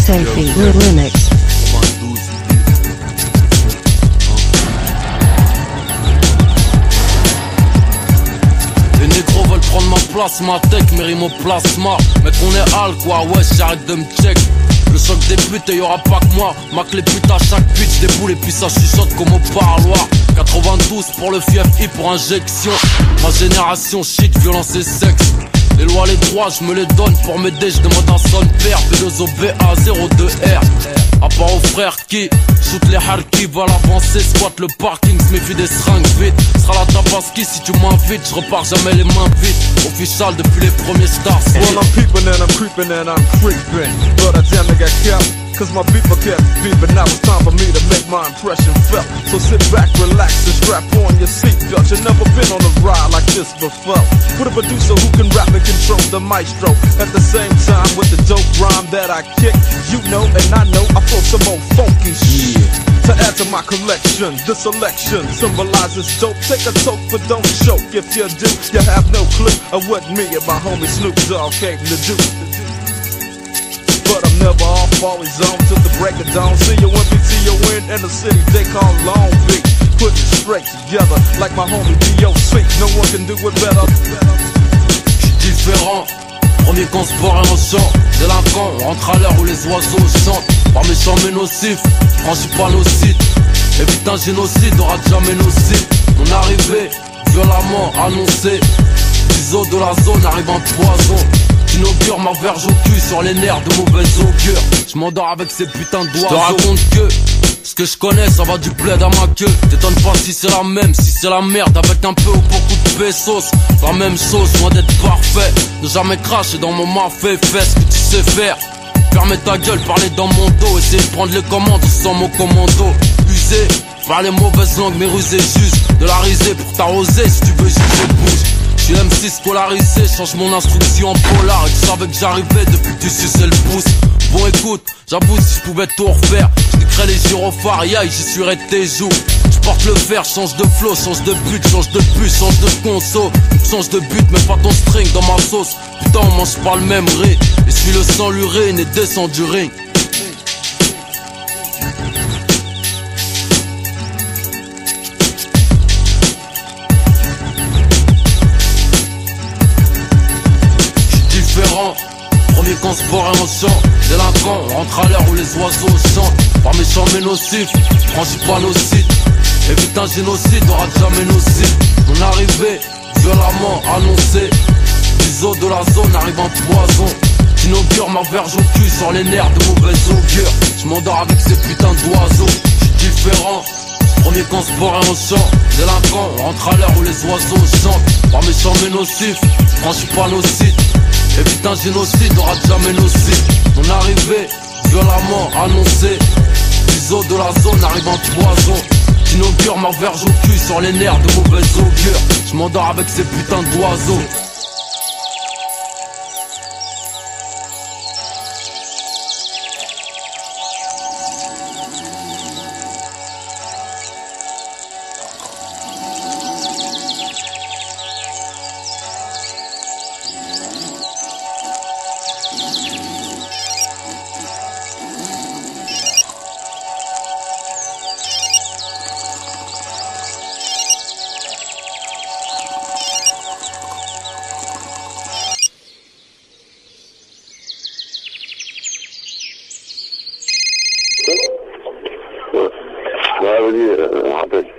Sophie Remix. Les négros veulent prendre ma place, ma tech, mes rimes au plasma. Mec on est hal quoi, ouais j'arrête de me check. Le choc des putes et y'aura pas que moi. Mac les putes à chaque pitch, des boules et puis ça chuchote comme au parloir. 92 pour le FFI pour injection. Ma génération shit, violence et sexe. Les lois, les droits, je me les donne pour m'aider, je demande un son père. B2OBA 02R. À part aux frères qui shoot les harkis, va l'avancer, squat le parking, se méfie des seringues vite. Sera la tabaski si tu m'invites, je repars jamais les mains vides. Official depuis les premiers stars. Well, I'm peeping and I'm creeping and I'm creeping, but I damn near got kept. Cause my beeper kept beeping. Now it's time for me to make my impression felt. So sit back, relax, and strap on your seatbelt. You've never been on a ride like this before. With a producer who can rap and control the maestro. At the same time with the dope rhyme that I kick. You know and I know I flow some old funky shit. To add to my collection, this selection symbolizes dope. Take a toke but don't choke. If you do, you have no clue of what me and my homie Snoop Dogg came to do. But I'm never off, always on till the break of dawn. C-O-M-P-T-O-N in the city they call Long Beach. Put it straight together like my homie D.O.C. No one can do it better. J'suis différent, premier qu'on se boit et on chante. Délinquant, on rentre à l'heure où les oiseaux chantent. Par méchants mais nocifs, franchis pas nos sites. Évite un génocide, on rate jamais nos sites. Mon arrivée, violemment annoncée. Ciseaux de la zone arrive en poison. J'inaugure ma verge au cul sur les nerfs de mauvaise augure. J'm'endors avec ces putains d'oiseaux. J'te raconte que ce que je connais ça va du bled à ma queue. T'étonnes pas si c'est la même, si c'est la merde avec un peu ou beaucoup de pesos. La même chose, loin d'être parfait. Ne jamais cracher dans mon mafé, fais ce que tu sais faire. Fermez ta gueule, parler dans mon dos. Essayer de prendre les commandes sans mon commando. Usé, par les mauvaises langues mais rusé juste. De la risée pour t'arroser si tu veux juste que bouge. J'suis M6 scolarisé, change mon instruction en polar. Et tu savais que j'arrivais depuis que tu suçais le pouce. Bon écoute, j'avoue si je pouvais tout refaire, j'niquerais les gyrophares, aïe j'y suis tes joues. J'porte le fer, change de flow, change de but, change de puce, change de conso. Change de but, mais pas ton string dans ma sauce. Putain on mange pas le même riz. Et suis le sang l'urine et descend du ring. Premier qu'on se boit et on chante. Délinquant, on rentre à l'heure où les oiseaux chantent. Par méchants mais nocifs, franchis pas nos sites. Évite un génocide, on rate jamais nos sites. Mon arrivée, violemment annoncée. Ciseaux de la zone arrive en poison. J'inaugure ma verge au cul sur les nerfs de mauvaise augure. J'm'endors avec ces putains d'oiseaux. J'suis différent. Premier qu'on se boit et on chante. Délinquant, on rentre à l'heure où les oiseaux chantent. Par méchants mais nocifs, franchis pas nos sites. Évite un génocide, on rate jamais nos sites. Mon arrivée, violemment annoncée. Ciseaux de la zone arrive en poison. J'inaugure ma verge au cul sur les nerfs de mauvaise augure. J'm'endors avec ces putains d'oiseaux. Ouais, vas-y, rappelle.